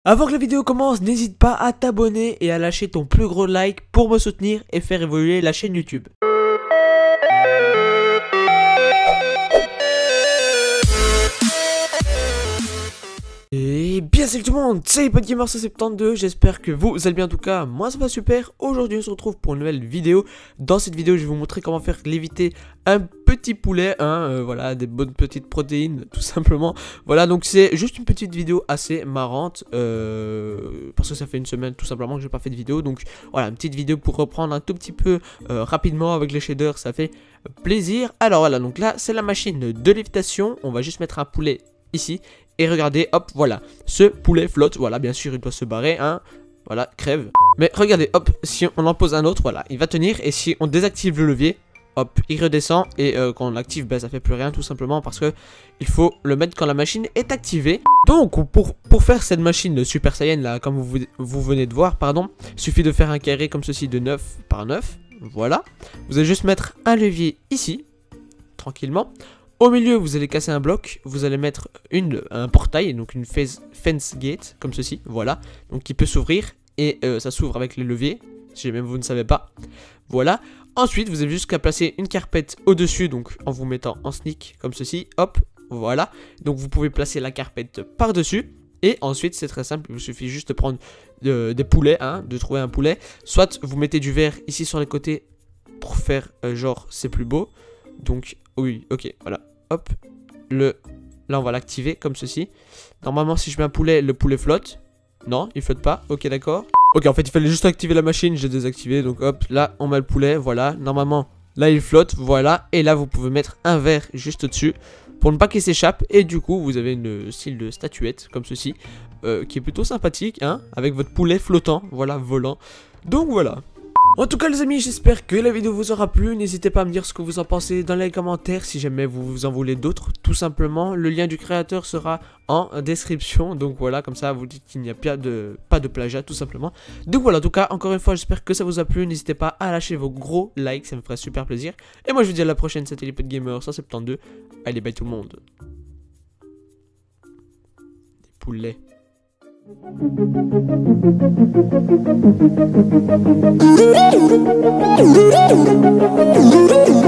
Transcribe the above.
Avant que la vidéo commence, n'hésite pas à t'abonner et à lâcher ton plus gros like pour me soutenir et faire évoluer la chaîne YouTube. Et bien salut tout le monde, c'est Hippogamer172, j'espère que vous allez bien. En tout cas, moi ça va super. Aujourd'hui on se retrouve pour une nouvelle vidéo. Dans cette vidéo je vais vous montrer comment faire léviter un petit poulet, voilà, des bonnes petites protéines tout simplement. Voilà, donc c'est juste une petite vidéo assez marrante, parce que ça fait une semaine tout simplement que j'ai pas fait de vidéo. Donc voilà, une petite vidéo pour reprendre un tout petit peu rapidement avec les shaders, ça fait plaisir. Alors voilà, donc là c'est la machine de lévitation, on va juste mettre un poulet ici. Et regardez, hop, voilà, ce poulet flotte, voilà, bien sûr, il doit se barrer, hein, voilà, crève. Mais regardez, hop, si on en pose un autre, voilà, il va tenir, et si on désactive le levier, hop, il redescend, et quand on l'active, ben, ça fait plus rien, tout simplement, parce que il faut le mettre quand la machine est activée. Donc, pour faire cette machine Super Saiyan, là, comme vous venez de voir, pardon, il suffit de faire un carré comme ceci de 9 par 9, voilà. Vous allez juste mettre un levier ici, tranquillement. Au milieu, vous allez casser un bloc, vous allez mettre un portail, donc une fence gate, comme ceci, voilà. Donc qui peut s'ouvrir, et ça s'ouvre avec les leviers, si même vous ne savez pas. Voilà. Ensuite, vous avez juste qu'à placer une carpette au-dessus, donc en vous mettant en sneak, comme ceci, hop, voilà. Donc vous pouvez placer la carpette par-dessus. Et ensuite, c'est très simple, il vous suffit juste de prendre des poulets, hein, de trouver un poulet. Soit vous mettez du verre ici sur les côtés, pour faire genre c'est plus beau. Donc, oui, ok, voilà. Hop, là on va l'activer comme ceci. Normalement si je mets un poulet, le poulet flotte. Non, il flotte pas, ok d'accord. Ok, en fait il fallait juste activer la machine, j'ai désactivé. Donc hop, là on met le poulet, voilà. Normalement, là il flotte, voilà. Et là vous pouvez mettre un verre juste au-dessus pour ne pas qu'il s'échappe. Et du coup vous avez une style de statuette comme ceci, qui est plutôt sympathique, hein, avec votre poulet flottant, voilà, volant. Donc voilà. En tout cas les amis, j'espère que la vidéo vous aura plu. N'hésitez pas à me dire ce que vous en pensez dans les commentaires. Si jamais vous en voulez d'autres, tout simplement. Le lien du créateur sera en description. Donc voilà, comme ça vous dites qu'il n'y a pas de plagiat tout simplement. Donc voilà, en tout cas, encore une fois, j'espère que ça vous a plu. N'hésitez pas à lâcher vos gros likes, ça me ferait super plaisir. Et moi je vous dis à la prochaine, c'était Hippogamer172. Allez, bye tout le monde. Des poulets. Thank you.